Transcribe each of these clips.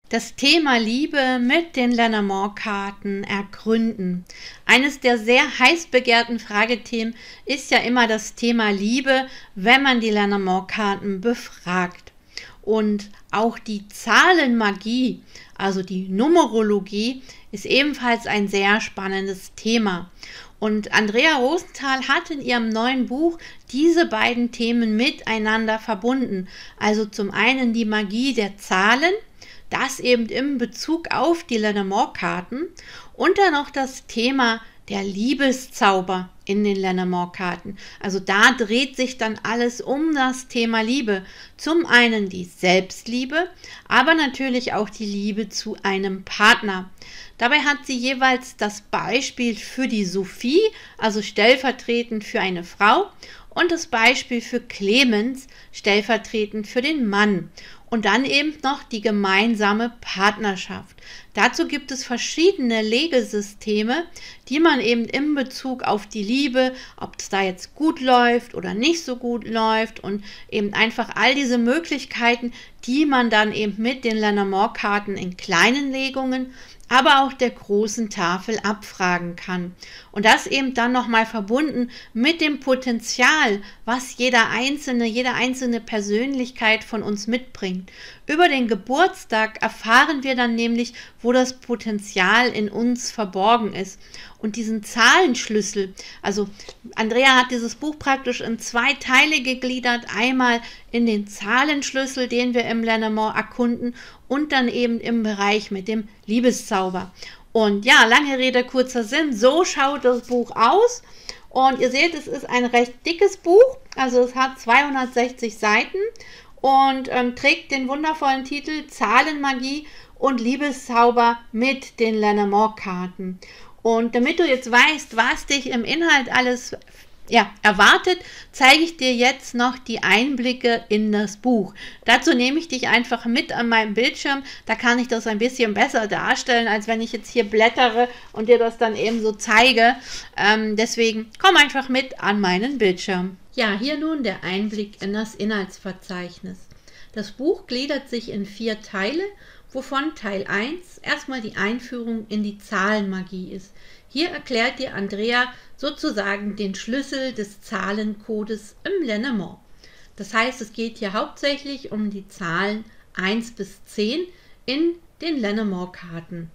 Das Thema Liebe mit den Lenormand-Karten ergründen. Eines der sehr heiß begehrten Fragethemen ist ja immer das Thema Liebe, wenn man die Lenormand-Karten befragt. Und auch die Zahlenmagie, also die Numerologie, ist ebenfalls ein sehr spannendes Thema. Und Andrea Rosenthal hat in ihrem neuen Buch diese beiden Themen miteinander verbunden. Also zum einen die Magie der Zahlen, das eben im Bezug auf die Lenormand-Karten, und dann noch das Thema der Liebeszauber in den Lenormand-Karten. Also da dreht sich dann alles um das Thema Liebe. Zum einen die Selbstliebe, aber natürlich auch die Liebe zu einem Partner. Dabei hat sie jeweils das Beispiel für die Sophie, also stellvertretend für eine Frau, und das Beispiel für Clemens, stellvertretend für den Mann. Und dann eben noch die gemeinsame Partnerschaft. Dazu gibt es verschiedene Legesysteme, die man eben in Bezug auf die Liebe, ob es da jetzt gut läuft oder nicht so gut läuft, und eben einfach all diese Möglichkeiten, die man dann eben mit den Lenormand-Karten in kleinen Legungen, aber auch der großen Tafel abfragen kann. Und das eben dann nochmal verbunden mit dem Potenzial, was jede einzelne Persönlichkeit von uns mitbringt. Über den Geburtstag erfahren wir dann nämlich, wo das Potenzial in uns verborgen ist. Und diesen Zahlenschlüssel, also Andrea hat dieses Buch praktisch in 2 Teile gegliedert, einmal in den Zahlenschlüssel, den wir im Lenormand erkunden, und dann eben im Bereich mit dem Liebeszauber. Und ja, lange Rede, kurzer Sinn, so schaut das Buch aus. Und ihr seht, es ist ein recht dickes Buch, also es hat 260 Seiten und trägt den wundervollen Titel Zahlenmagie und Liebeszauber mit den Lenormand-Karten. Und damit du jetzt weißt, was dich im Inhalt alles erwartet, zeige ich dir jetzt noch die Einblicke in das Buch. Dazu nehme ich dich einfach mit an meinem Bildschirm. Da kann ich das ein bisschen besser darstellen, als wenn ich jetzt hier blättere und dir das dann eben so zeige. Deswegen komm einfach mit an meinen Bildschirm. Ja, hier nun der Einblick in das Inhaltsverzeichnis. Das Buch gliedert sich in 4 Teile, wovon Teil 1 erstmal die Einführung in die Zahlenmagie ist. Hier erklärt dir Andrea sozusagen den Schlüssel des Zahlencodes im Lenormand. Das heißt, es geht hier hauptsächlich um die Zahlen 1 bis 10 in den Lenormand-Karten.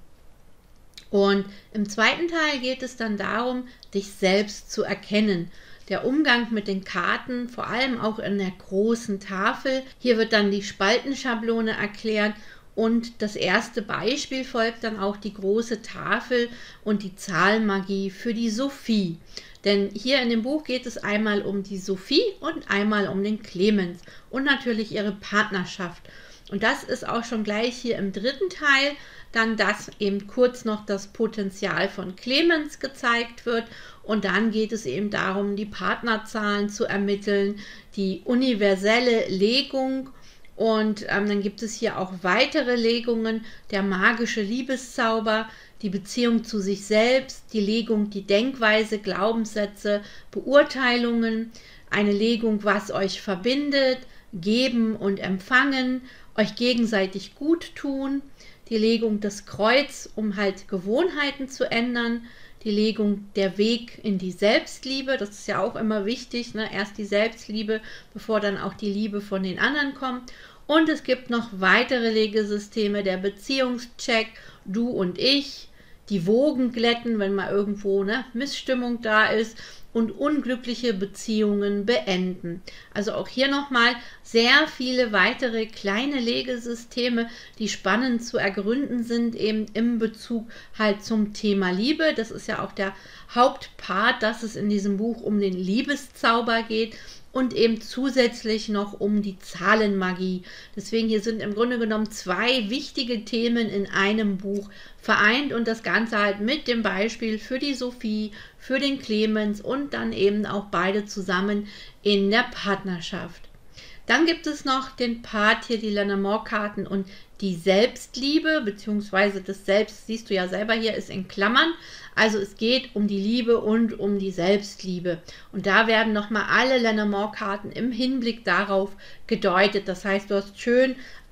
Und im zweiten Teil geht es dann darum, dich selbst zu erkennen. Der Umgang mit den Karten, vor allem auch in der großen Tafel. Hier wird dann die Spaltenschablone erklärt. Und das erste Beispiel folgt dann auch die große Tafel und die Zahlenmagie für die Sophie. Denn hier in dem Buch geht es einmal um die Sophie und einmal um den Clemens und natürlich ihre Partnerschaft. Und das ist auch schon gleich hier im dritten Teil, dann dass eben kurz noch das Potenzial von Clemens gezeigt wird. Und dann geht es eben darum, die Partnerzahlen zu ermitteln, die universelle Legung. Und dann gibt es hier auch weitere Legungen, der magische Liebeszauber, die Beziehung zu sich selbst, die Legung, die Denkweise, Glaubenssätze, Beurteilungen, eine Legung, was euch verbindet, geben und empfangen, euch gegenseitig gut tun, die Legung des Kreuz, um halt Gewohnheiten zu ändern, die Legung der Weg in die Selbstliebe, das ist ja auch immer wichtig, ne? Erst die Selbstliebe, bevor dann auch die Liebe von den anderen kommt. Und es gibt noch weitere Legesysteme, der Beziehungscheck, du und ich, die Wogen glätten, wenn mal irgendwo Missstimmung da ist, und unglückliche Beziehungen beenden. Also auch hier nochmal sehr viele weitere kleine Legesysteme, die spannend zu ergründen sind, eben im Bezug halt zum Thema Liebe. Das ist ja auch der Hauptpart, dass es in diesem Buch um den Liebeszauber geht und eben zusätzlich noch um die Zahlenmagie. Deswegen hier sind im Grunde genommen 2 wichtige Themen in einem Buch vereint und das Ganze halt mit dem Beispiel für die Sophie, für den Clemens und dann eben auch beide zusammen in der Partnerschaft. Dann gibt es noch den Part hier, die Lenormand-Karten und die Selbstliebe, beziehungsweise das Selbst, siehst du ja selber hier, ist in Klammern. Also es geht um die Liebe und um die Selbstliebe. Und da werden nochmal alle Lenormand-Karten im Hinblick darauf gedeutet. Das heißt, du hast schön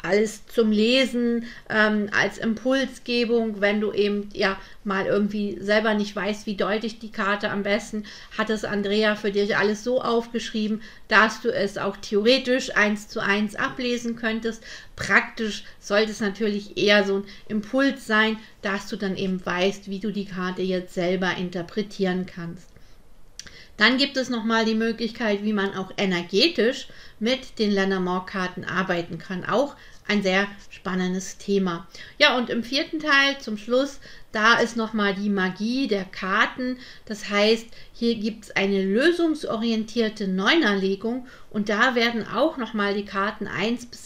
alles zum Lesen, als Impulsgebung, wenn du eben ja mal irgendwie selber nicht weißt, wie deute ich die Karte am besten, hat es Andrea für dich alles so aufgeschrieben, dass du es auch theoretisch 1:1 ablesen könntest. Praktisch sollte es natürlich eher so ein Impuls sein, dass du dann eben weißt, wie du die Karte jetzt selber interpretieren kannst. Dann gibt es nochmal die Möglichkeit, wie man auch energetisch mit den Lenormand-Karten arbeiten kann. Auch ein sehr spannendes Thema. Ja, und im 4. Teil zum Schluss, da ist nochmal die Magie der Karten. Das heißt, hier gibt es eine lösungsorientierte Neunerlegung und da werden auch nochmal die Karten 1 bis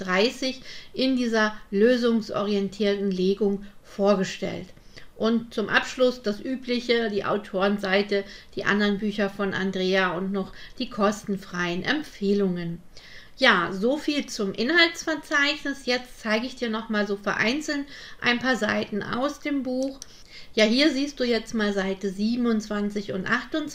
36 in dieser lösungsorientierten Legung vorgestellt. Und zum Abschluss das Übliche, die Autorenseite, die anderen Bücher von Andrea und noch die kostenfreien Empfehlungen. Ja, so viel zum Inhaltsverzeichnis. Jetzt zeige ich dir nochmal so vereinzelt ein paar Seiten aus dem Buch. Ja, hier siehst du jetzt mal Seite 27 und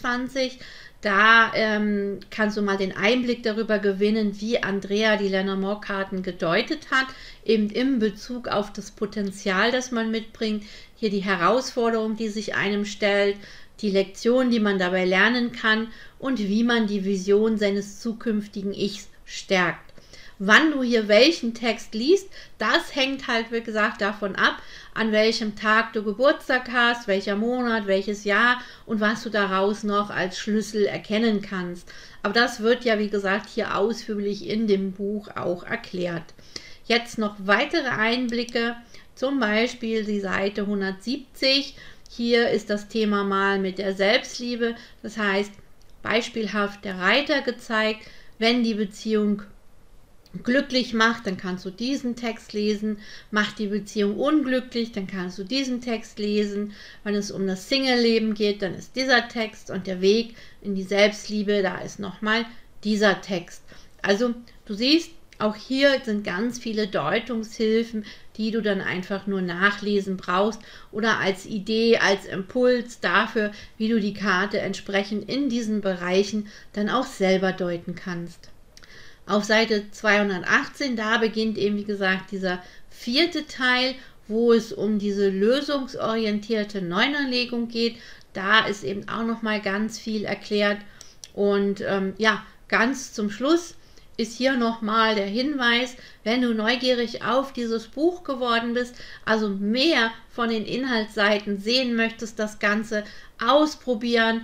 28. Da kannst du mal den Einblick darüber gewinnen, wie Andrea die Lenormand-Karten gedeutet hat, eben im Bezug auf das Potenzial, das man mitbringt, hier die Herausforderung, die sich einem stellt, die Lektion, die man dabei lernen kann und wie man die Vision seines zukünftigen Ichs stärkt. Wann du hier welchen Text liest, das hängt halt, wie gesagt, davon ab, an welchem Tag du Geburtstag hast, welcher Monat, welches Jahr und was du daraus noch als Schlüssel erkennen kannst. Aber das wird ja, wie gesagt, hier ausführlich in dem Buch auch erklärt. Jetzt noch weitere Einblicke, zum Beispiel die Seite 170. Hier ist das Thema mal mit der Selbstliebe, das heißt beispielhaft der Reiter gezeigt, wenn die Beziehung glücklich macht, dann kannst du diesen Text lesen, macht die Beziehung unglücklich, dann kannst du diesen Text lesen, wenn es um das Single-Leben geht, dann ist dieser Text und der Weg in die Selbstliebe, da ist nochmal dieser Text. Also du siehst, auch hier sind ganz viele Deutungshilfen, die du dann einfach nur nachlesen brauchst oder als Idee, als Impuls dafür, wie du die Karte entsprechend in diesen Bereichen dann auch selber deuten kannst. Auf Seite 218, da beginnt eben, wie gesagt, dieser 4. Teil, wo es um diese lösungsorientierte Neunerlegung geht. Da ist eben auch nochmal ganz viel erklärt. Und ja, ganz zum Schluss ist hier nochmal der Hinweis, wenn du neugierig auf dieses Buch geworden bist, also mehr von den Inhaltsseiten sehen möchtest, das Ganze ausprobieren,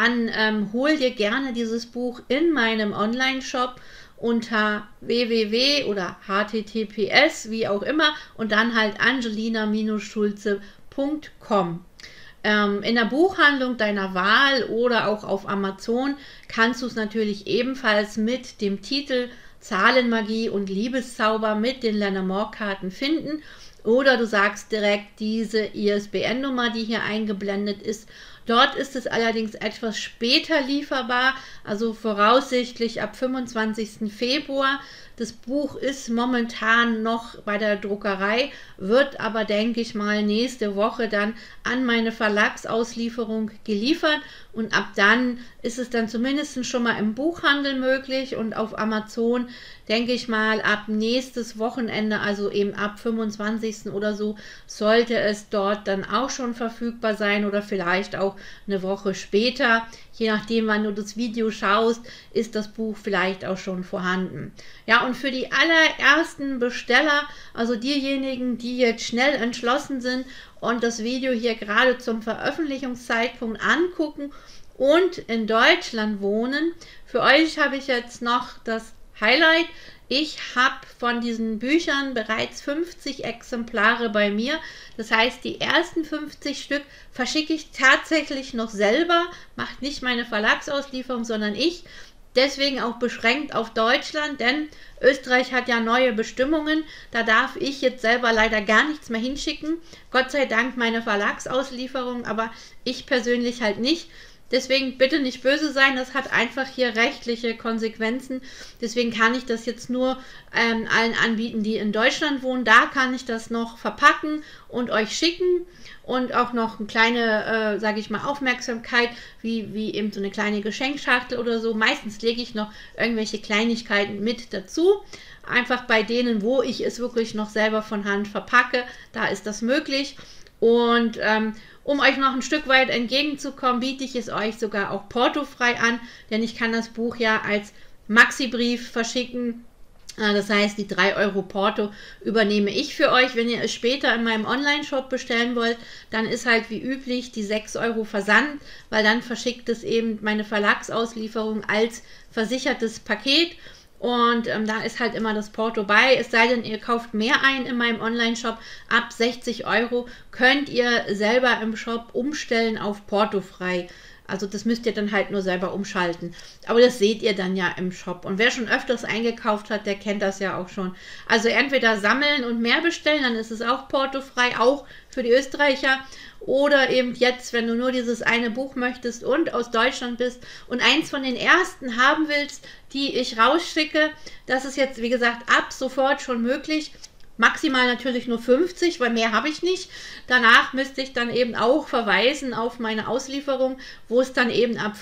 dann hol dir gerne dieses Buch in meinem Online-Shop unter www oder https, wie auch immer, und dann halt angelina-schulze.com. In der Buchhandlung deiner Wahl oder auch auf Amazon kannst du es natürlich ebenfalls mit dem Titel Zahlenmagie und Liebeszauber mit den Lenormand-Karten finden. Oder du sagst direkt diese ISBN-Nummer, die hier eingeblendet ist. Dort ist es allerdings etwas später lieferbar, also voraussichtlich ab 25. Februar. Das Buch ist momentan noch bei der Druckerei, wird aber, denke ich mal, nächste Woche dann an meine Verlagsauslieferung geliefert und ab dann ist es dann zumindest schon mal im Buchhandel möglich und auf Amazon, denke ich mal, ab nächstes Wochenende, also eben ab 25. oder so, sollte es dort dann auch schon verfügbar sein oder vielleicht auch eine Woche später. Je nachdem, wann du das Video schaust, ist das Buch vielleicht auch schon vorhanden. Ja, und für die allerersten Besteller, also diejenigen, die jetzt schnell entschlossen sind und das Video hier gerade zum Veröffentlichungszeitpunkt angucken und in Deutschland wohnen, für euch habe ich jetzt noch das Highlight. Ich habe von diesen Büchern bereits 50 Exemplare bei mir. Das heißt, die ersten 50 Stück verschicke ich tatsächlich noch selber. Macht nicht meine Verlagsauslieferung, sondern ich. Deswegen auch beschränkt auf Deutschland, denn Österreich hat ja neue Bestimmungen. Da darf ich jetzt selber leider gar nichts mehr hinschicken. Gott sei Dank meine Verlagsauslieferung, aber ich persönlich halt nicht. Deswegen bitte nicht böse sein, das hat einfach hier rechtliche Konsequenzen. Deswegen kann ich das jetzt nur allen anbieten, die in Deutschland wohnen. Da kann ich das noch verpacken und euch schicken und auch noch eine kleine, sage ich mal, Aufmerksamkeit, wie eben so eine kleine Geschenkschachtel oder so. Meistens lege ich noch irgendwelche Kleinigkeiten mit dazu. einfach bei denen, wo ich es wirklich noch selber von Hand verpacke, da ist das möglich. Und um euch noch ein Stück weit entgegenzukommen, biete ich es euch sogar auch portofrei an, denn ich kann das Buch ja als Maxi-Brief verschicken. Das heißt, die 3 Euro Porto übernehme ich für euch. Wenn ihr es später in meinem Online-Shop bestellen wollt, dann ist halt wie üblich die 6 Euro Versand, weil dann verschickt es eben meine Verlagsauslieferung als versichertes Paket. Und da ist halt immer das Porto bei, es sei denn, ihr kauft mehr ein in meinem Online-Shop. Ab 60 Euro könnt ihr selber im Shop umstellen auf portofrei. Also das müsst ihr dann halt nur selber umschalten. Aber das seht ihr dann ja im Shop. Und wer schon öfters eingekauft hat, der kennt das ja auch schon. Also entweder sammeln und mehr bestellen, dann ist es auch portofrei, auch für die Österreicher. Oder eben jetzt, wenn du nur dieses eine Buch möchtest und aus Deutschland bist und eins von den ersten haben willst, die ich rausschicke, das ist jetzt, wie gesagt, ab sofort schon möglich. Maximal natürlich nur 50, weil mehr habe ich nicht. Danach müsste ich dann eben auch verweisen auf meine Auslieferung, wo es dann eben ab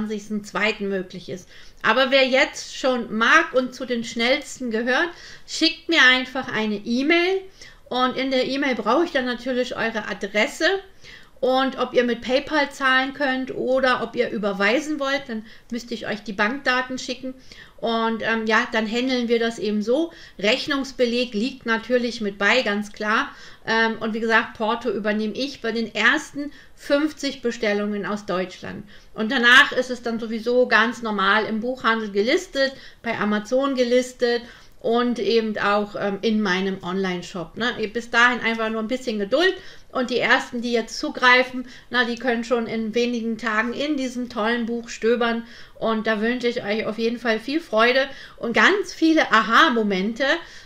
25.02. möglich ist. Aber wer jetzt schon mag und zu den schnellsten gehört, schickt mir einfach eine E-Mail. Und in der E-Mail brauche ich dann natürlich eure Adresse und ob ihr mit PayPal zahlen könnt oder ob ihr überweisen wollt, dann müsste ich euch die Bankdaten schicken. Und ja, dann handeln wir das eben so. Rechnungsbeleg liegt natürlich mit bei, ganz klar. Und wie gesagt, Porto übernehme ich bei den ersten 50 Bestellungen aus Deutschland. Und danach ist es dann sowieso ganz normal im Buchhandel gelistet, bei Amazon gelistet. Und eben auch in meinem Online-Shop. Ne? Bis dahin einfach nur ein bisschen Geduld und die ersten, die jetzt zugreifen, na, die können schon in wenigen Tagen in diesem tollen Buch stöbern und da wünsche ich euch auf jeden Fall viel Freude und ganz viele Aha-Momente,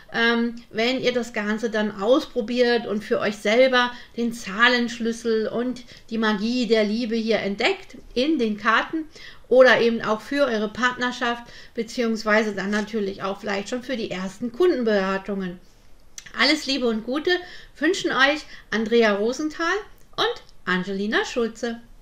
wenn ihr das Ganze dann ausprobiert und für euch selber den Zahlenschlüssel und die Magie der Liebe hier entdeckt in den Karten. Oder eben auch für eure Partnerschaft, beziehungsweise dann natürlich auch vielleicht schon für die ersten Kundenberatungen. Alles Liebe und Gute wünschen euch Andrea Rosenthal und Angelina Schulze.